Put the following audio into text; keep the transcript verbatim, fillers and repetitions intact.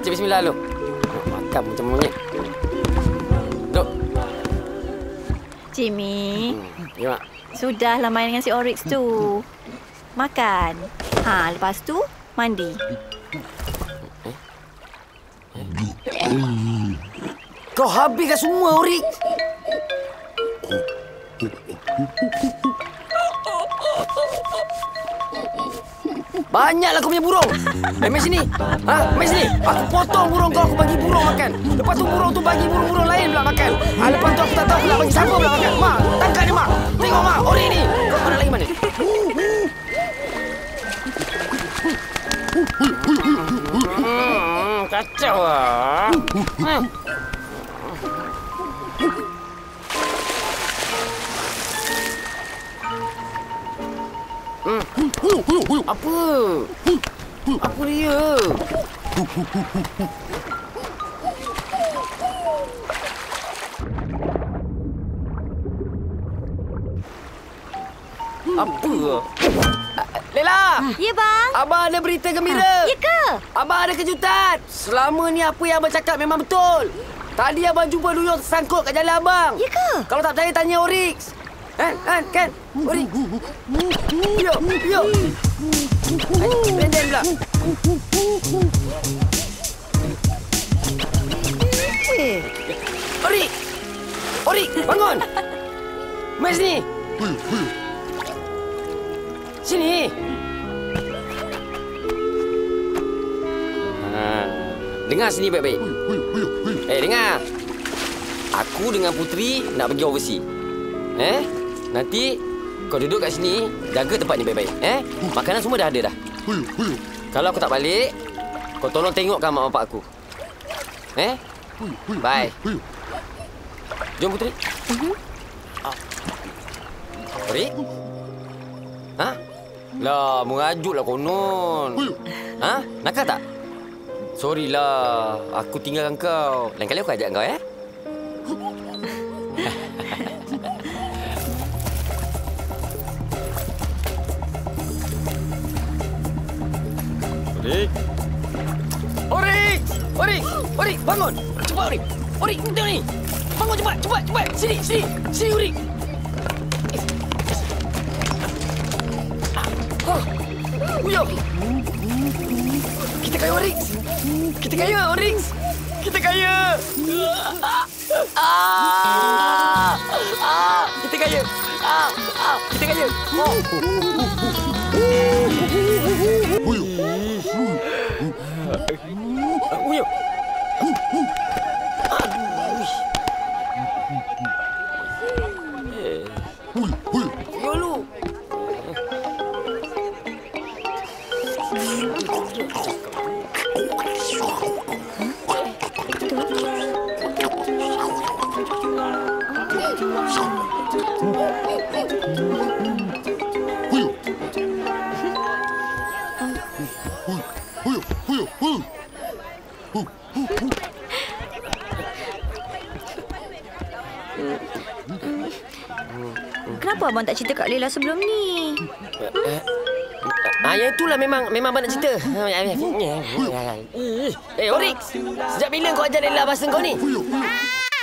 Baca bismillah dulu. Makan macam monyet. Duk. Jimmy. Hmm, ya, Mak. Sudahlah main dengan si Oryx tu. Makan. Ha, lepas tu mandi. Kau habiskan semua, Oryx. Banyaklah kau punya burung. Eh, mai sini. Ha, mai sini. Aku potong burung kau, aku bagi burung makan. Lepas tu burung tu bagi burung-burung lain pula makan. Ha, lepas tu aku tak tahu aku nak bagi siapa pula makan. Mak, tangkap dia, Mak. Tengok, Mak. Oryx ni. Kau, kau nak lagi mana? Hmm, kacau lah. Hmm. Hmm. Apa? Apa dia? Apa? Lela! Ya, bang. Abang ada berita gembira. Ya ke? Abang ada kejutan. Selama ni apa yang abang cakap memang betul. Tadi abang jumpa duyung tersangkut kat jalan abang. Ya ke? Kalau tak percaya tanya Oryx. Kan? Kan? Kan? Oryx. Yuk, yuk. Benden pula. Eh. Oryx. Oryx, bangun. Mai sini. Sini. Ha. Dengar sini baik-baik. Eh, dengar. Aku dengan Puteri nak pergi overseas. Eh? Nanti kau duduk kat sini, jaga tempat ni baik-baik. Eh? Makanan semua dah ada dah. Kalau aku tak balik, kau tolong tengokkan mak bapak aku. Eh? Bye. Jom Puteri. Uh-huh. Oryx? Ha? Lah, merajutlah konon. Ha? Nakal tak? Sorry lah, aku tinggalkan kau. Lain kali aku ajak kau, eh? Oryx! Oryx! Oryx! Oryx, bangun! Cepat, Oryx! Oryx, tengok ni! Bangun cepat, cepat, cepat! Sini, sini! Sini, Oryx! Uyuh! Kita kaya, Oryx! Kita kaya, Oryx! Kita kaya! Ah! Ah! Kita kaya! Ah! Ah! Kita kaya! Oh! Uyuh! Uyuh! Yolu! Kenapa abang tak cerita kat Lela sebelum ni? Ah, yang itulah memang memang abang nak cerita. Eh, Oryx, sejak bila kau ajar Lela bahasa kau ni?